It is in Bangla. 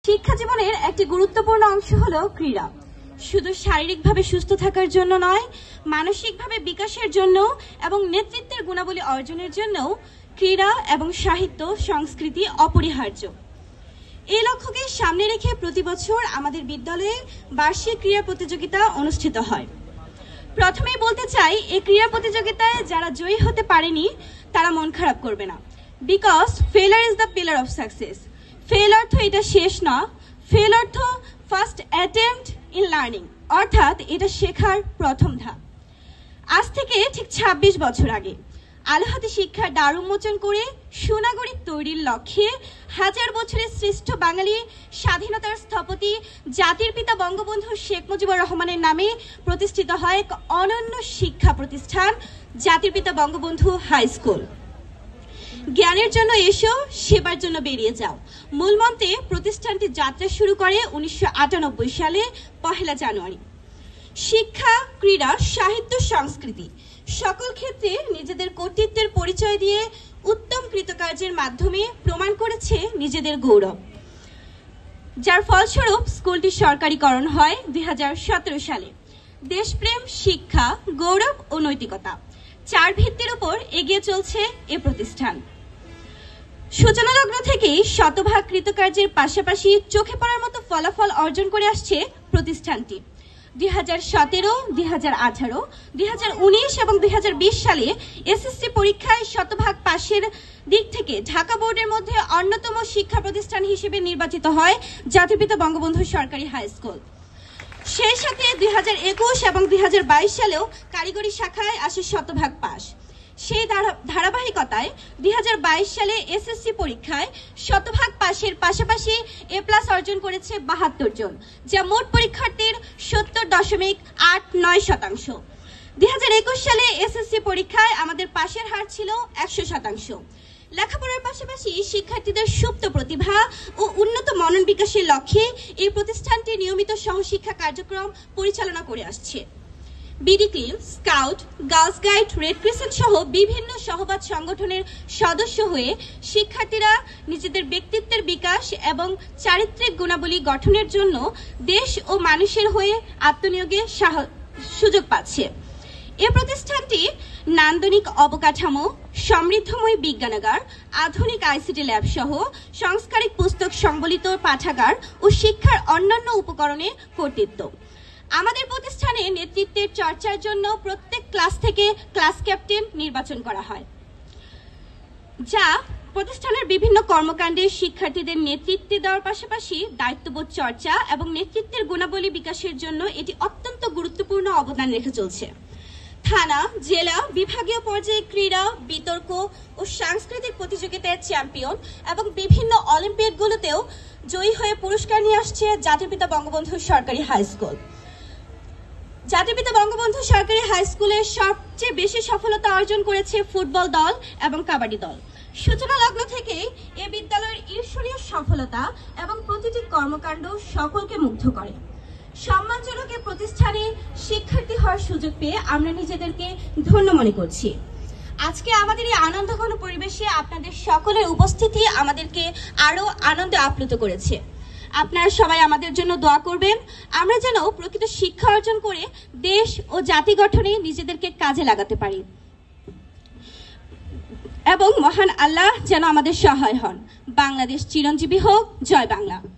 শিক্ষা জীবনের একটি গুরুত্বপূর্ণ অংশ হলো ক্রীড়া। শুধু শারীরিকভাবে সুস্থ থাকার জন্য নয়, মানসিকভাবে বিকাশের জন্য এবং নেতৃত্বের গুণাবলী অর্জনের জন্য ক্রীড়া এবং সাহিত্য সংস্কৃতি অপরিহার্য। এই লক্ষ্যকে সামনে রেখে প্রতি বছর আমাদের বিদ্যালয়ে বার্ষিক ক্রীড়া প্রতিযোগিতা অনুষ্ঠিত হয়। প্রথমেই বলতে চাই, এই ক্রীড়া প্রতিযোগিতায় যারা জয়ী হতে পারেনি তারা মন খারাপ করবে না, because failure is the pillar of success. Fail অর্থ এটা শেষ না, ফেল অর্থ ফার্স্ট অ্যাটেম্পট ইন লার্নিং, অর্থাৎ এটা শেখার প্রথম ধাপ। আজ থেকে ঠিক ২৬ বছর আগে আলো-হাতে শিক্ষার দ্বার উন্মোচন করে সুনাগরিক তৈরির লক্ষ্যে হাজার বছরের শ্রেষ্ঠ বাঙালি স্বাধীনতার স্থপতি জাতির পিতা বঙ্গবন্ধু শেখ মুজিবুর রহমানের নামে প্রতিষ্ঠিত হয় এক অনন্য শিক্ষা প্রতিষ্ঠান জাতির পিতা বঙ্গবন্ধু হাই স্কুল। জ্ঞানের জন্য এসো, সেবার জন্য বেরিয়ে যাও মূল মন্ত্রে প্রতিষ্ঠানটি যাত্রা শুরু করে ১৯৯৮ সালে ১ জানুয়ারি। শিক্ষা, ক্রীড়া, সাহিত্য, সংস্কৃতি সকল ক্ষেত্রে নিজেদের কর্তৃত্বের পরিচয় দিয়ে উত্তম কৃতকার্যের মাধ্যমে প্রমাণ করেছে নিজেদের গৌরব, যার ফলস্বরূপ স্কুলটি সরকারিকরণ হয় ২০১৭ সালে। দেশপ্রেম, শিক্ষা, গৌরব ও নৈতিকতা ৪ ভিত্তির উপর এগিয়ে চলছে এ প্রতিষ্ঠান। সূচনালগ্ন থেকেই শতভাগ কৃতকার্যের পাশাপাশি চোখে পড়ার মতো ফলাফল অর্জন করে আসছে প্রতিষ্ঠানটি। ২০১৭, ২০১৮, ২০১৯ এবং ২০২০ সালে এসএসসি পরীক্ষায় শতভাগ পাশের দিক থেকে ঢাকা বোর্ডের মধ্যে অন্যতম শিক্ষা প্রতিষ্ঠান হিসেবে নির্বাচিত হয় জাতির পিতা বঙ্গবন্ধু সরকারি হাই স্কুল। সেই সাথে ২০২১ এবং ২০২২ সালেও কারিগরি শাখায় আসে শতভাগ পাস। সেই ধারাবাহিকতায় ২০২২ সালে এসএসসি পরীক্ষায় শতভাগ পাশের পাশাপাশি এ+ অর্জন করেছে ৭২ জন, যা মোট পরীক্ষার্থীর ৭০.৮৯%। ২০২১ সালে এসএসসি পরীক্ষায় আমাদের পাশের হার ছিল ১০০%। লেখাপড়ার পাশাপাশি শিক্ষার্থীদের সুপ্ত প্রতিভা ও উন্নত মনন বিকাশের লক্ষ্যে এই প্রতিষ্ঠানটি নিয়মিত সহশিক্ষা কার্যক্রম পরিচালনা করে আসছে। BD Clean, Scout, Girls Guide, Red Crescent সহ বিভিন্ন সহবাদ সংগঠনের সদস্য হয়ে শিক্ষার্থীরা নিজেদের ব্যক্তিত্বের বিকাশ এবং চারিত্রিক গুণাবলী গঠনের জন্য দেশ ও মানুষের হয়ে আত্মনিয়োগের সুযোগ পাচ্ছে। এ প্রতিষ্ঠানটি নান্দনিক অবকাঠামো, সমৃদ্ধময় বিজ্ঞানাগার, আধুনিক আইসিটি ল্যাব সহ সংস্কারিক পুস্তক সংবলিত পাঠাগার ও শিক্ষার অন্যান্য উপকরণে কর্তৃত্ব। আমাদের প্রতিষ্ঠানে নেতৃত্বের চর্চার জন্য প্রত্যেক ক্লাস থেকে ক্লাস ক্যাপ্টেন নির্বাচন করা হয়, যা প্রতিষ্ঠানের বিভিন্ন কর্মকাণ্ডে শিক্ষার্থীদের নেতৃত্ব দেওয়ার পাশাপাশি দায়িত্ববোধ চর্চা এবং নেতৃত্বের গুণাবলী বিকাশের জন্য এটি অত্যন্ত গুরুত্বপূর্ণ অবদান রেখে চলছে। থানা, জেলা, বিভাগীয় পর্যায়ে ক্রীড়া, বিতর্ক ও সাংস্কৃতিক প্রতিযোগিতায় চ্যাম্পিয়ন এবং বিভিন্ন অলিম্পিয়াডগুলোতেও জয়ী হয়ে পুরস্কার নিয়ে আসছে জাতির পিতা বঙ্গবন্ধু সরকারি হাই স্কুল। জাতির পিতা বঙ্গবন্ধু সরকারি হাই স্কুলে সবচেয়ে বেশি সফলতা অর্জন করেছে ফুটবল দল এবং কাবাডি দল। সূচনা লগ্ন থেকে এ বিদ্যালয়ের ঈর্ষণীয় সফলতা এবং প্রতিটি কর্মকাণ্ড সকলকে মুগ্ধ করে। সম্মানজনক এ প্রতিষ্ঠানে শিক্ষার্থী হওয়ার সুযোগ পেয়ে আমরা নিজেদেরকে ধন্য মনে করছি। আজকে আমাদের এই আনন্দঘন পরিবেশে আপনাদের সকলের উপস্থিতি আমাদেরকে আরো আনন্দে আপ্লুত করেছে। আপনারা সবাই আমাদের জন্য দোয়া করবেন, আমরা যেন প্রকৃত শিক্ষা অর্জন করে দেশ ও জাতি গঠনে নিজেদেরকে কাজে লাগাতে পারি এবং মহান আল্লাহ যেন আমাদের সহায় হন। বাংলাদেশ চিরঞ্জীবী হোক। জয় বাংলা।